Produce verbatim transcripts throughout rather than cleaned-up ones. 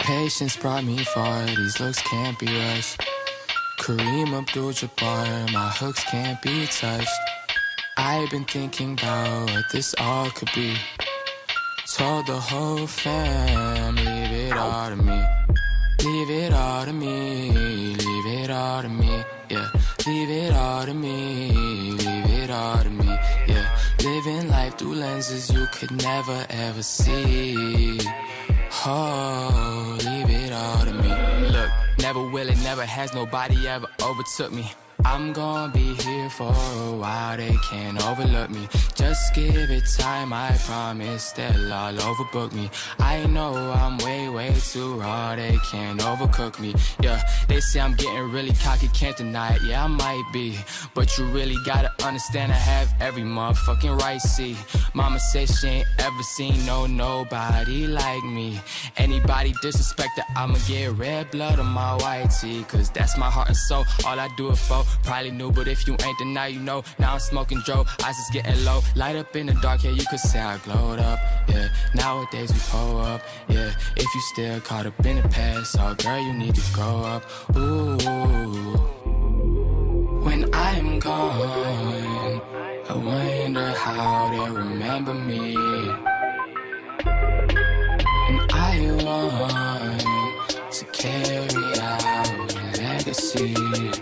Patience brought me far, these looks can't be rushed. Kareem Abdul-Jabbar, my hooks can't be touched. I've been thinking about what this all could be. Told the whole fam, leave it all to me. Leave it all to me, leave it all to me, yeah. Leave it all to me, leave it all to me, yeah. Living life through lenses you could never ever see. Oh, leave it all to me. Look, never will it, never has, nobody ever overtook me. I'm gonna be here for a while, they can't overlook me. Just give it time, I promise they'll all overbook me. I know I'm way, way too raw, they can't overcook me. Yeah, they say I'm getting really cocky, can't deny it, yeah I might be. But you really gotta understand I have every motherfucking right, see. Mama said she ain't ever seen no nobody like me. Anybody disrespect it, I'ma get red blood on my white tee. Cause that's my heart and soul, all I do it for. Probably knew, but if you ain't, then now you know. Now I'm smoking dro, eyes is getting low. Light up in the dark, yeah, you could say I glowed up, yeah. Nowadays we pull up, yeah. If you still caught up in the past, oh girl, you need to grow up. Ooh, when I'm gone, I wonder how they remember me. And I want to carry out a legacy.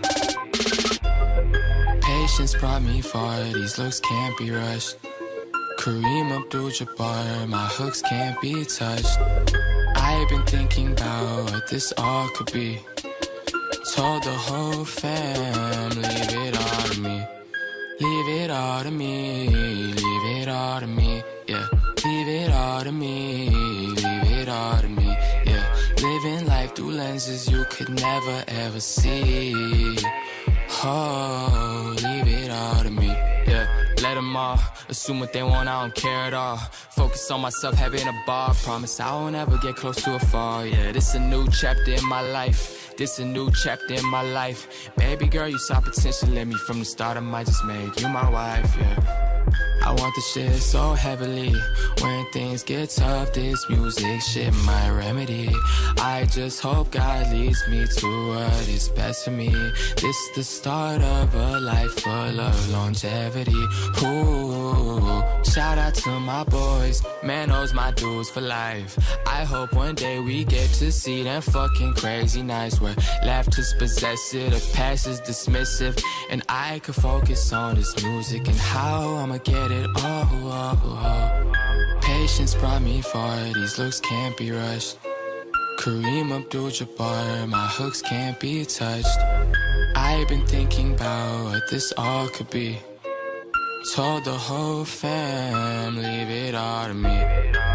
Patience brought me far, these looks can't be rushed. Kareem Abdul-Jabbar, my hooks can't be touched. I've been thinking about what this all could be. Told the whole fam, leave it all to me. Leave it all to me, leave it all to me, yeah. Leave it all to me, leave it all to me, yeah. Living life through lenses you could never ever see. Oh, leave it all to me, yeah. Let them all assume what they want, I don't care at all. Focus on myself, having a bar. Promise I won't ever get close to a fall, yeah. This a new chapter in my life. This a new chapter in my life. Baby girl, you saw potential in me from the start. I might just make you my wife, yeah. I want this shit so heavily. When things get tough, this music shit my remedy. I just hope God leads me to what is best for me. This the start of a life full of longevity. Ooh, shout out to my boys, man knows my dudes for life. I hope one day we get to see them fucking crazy nights where laughter's possessive, the past is dismissive, and I can focus on this music and how I'ma get it all. Oh, oh. Patience brought me far, these looks can't be rushed. Kareem Abdul-Jabbar, my hooks can't be touched. I've been thinking about what this all could be. Told the whole fam, leave it all to me.